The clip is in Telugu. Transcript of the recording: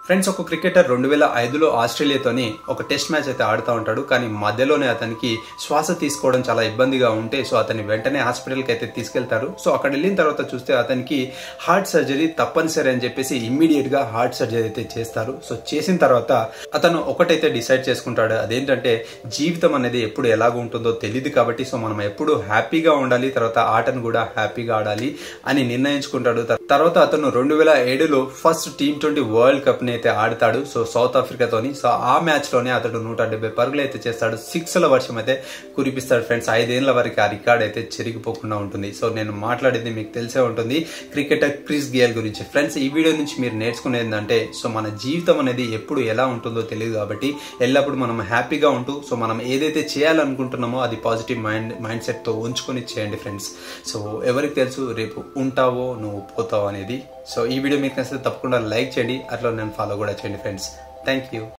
ఫ్రెండ్స్, ఒక క్రికెటర్ 2005లో ఆస్ట్రేలియాతోని ఒక టెస్ట్ మ్యాచ్ అయితే ఆడుతూ ఉంటాడు. కానీ మధ్యలోనే అతనికి శ్వాస తీసుకోవడం చాలా ఇబ్బందిగా ఉంటే సో అతన్ని వెంటనే హాస్పిటల్కి అయితే తీసుకెళ్తారు. సో అక్కడ వెళ్ళిన తర్వాత చూస్తే అతనికి హార్ట్ సర్జరీ తప్పనిసరి అని చెప్పేసి ఇమ్మీడియట్ గా హార్ట్ సర్జరీ అయితే చేస్తారు. సో చేసిన తర్వాత అతను ఒకటైతే డిసైడ్ చేసుకుంటాడు, అదేంటంటే జీవితం అనేది ఎప్పుడు ఎలాగ ఉంటుందో తెలియదు కాబట్టి సో మనం ఎప్పుడు హ్యాపీగా ఉండాలి, తర్వాత ఆటను కూడా హ్యాపీగా ఆడాలి అని నిర్ణయించుకుంటాడు. తర్వాత అతను 2007లో ఫస్ట్ T20 వరల్డ్ కప్ ని అయితే ఆడతాడు. సో సౌత్ ఆఫ్రికాతోని. సో ఆ మ్యాచ్ లోనే అతడు 170 పరుగులు అయితే చేస్తాడు. 6ల వర్షం అయితే కురిపిస్తాడు. ఫ్రెండ్స్, 5 ఏళ్ల వరకు ఆ రికార్డ్ అయితే చెరిగిపోకుండా ఉంటుంది. సో నేను మాట్లాడేది మీకు తెలిసే ఉంటుంది క్రికెటర్ క్రిస్ గేల్ గురించి. ఫ్రెండ్స్, ఈ వీడియో నుంచి మీరు నేర్చుకునేది ఏంటంటే సో మన జీవితం అనేది ఎప్పుడు ఎలా ఉంటుందో తెలియదు కాబట్టి ఎల్లప్పుడు మనం హ్యాపీగా ఉంటూ సో మనం ఏదైతే చేయాలనుకుంటున్నామో అది పాజిటివ్ మైండ్ సెట్ తో ఉంచుకొని చేయండి ఫ్రెండ్స్. సో ఎవరికి తెలుసు రేపు ఉంటావో నువ్వు పోతావో అనేది. సో ఈ వీడియో మీకు నచ్చితే తప్పకుండా లైక్ చేయండి, అట్లా నేను ఫాలో కూడా చేయండి ఫ్రెండ్స్. Thank you.